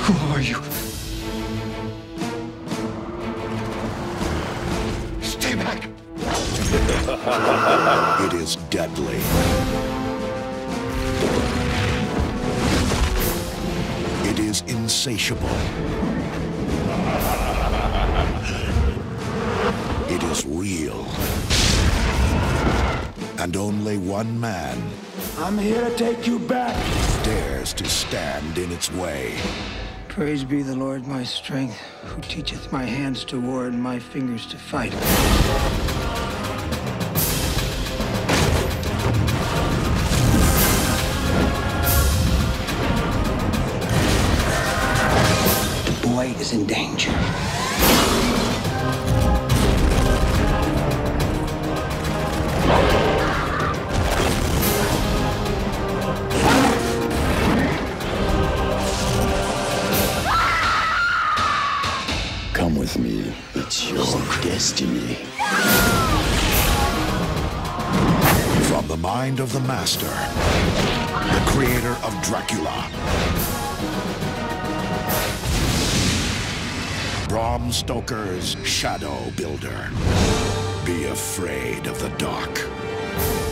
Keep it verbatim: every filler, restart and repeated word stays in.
Who are you? Stay back! It is deadly. It is insatiable. It is real. And only one man I'm here to take you back. dares to stand in its way. Praise be the Lord my strength, who teacheth my hands to war and my fingers to fight. The boy is in danger. Come with me. It's your destiny. From the mind of the master, the creator of Dracula, Bram Stoker's Shadowbuilder. Be afraid of the dark.